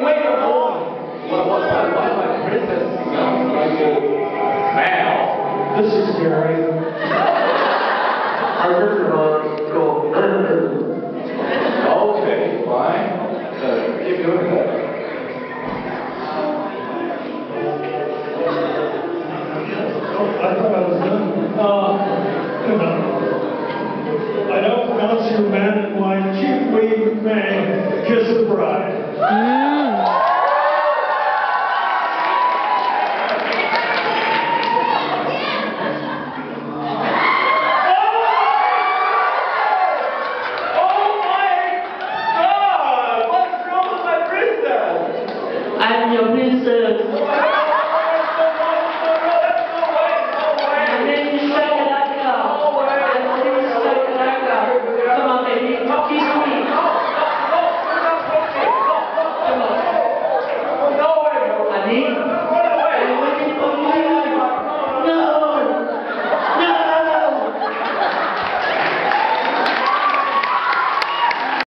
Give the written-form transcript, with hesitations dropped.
wait along. Why my princess sounds like a male? This is Gary. I just go. Okay, fine. Keep doing that. I thought I was done. I don't pronounce you man and wife, chief weed man, kiss the bride. I'm your princess.